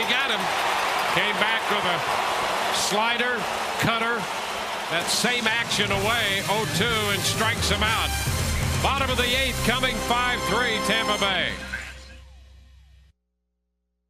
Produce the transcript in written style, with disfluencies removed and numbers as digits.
got him. Came back with a slider, cutter. That same action away, 0-2, and strikes him out. Bottom of the 8th, coming 5-3, Tampa Bay.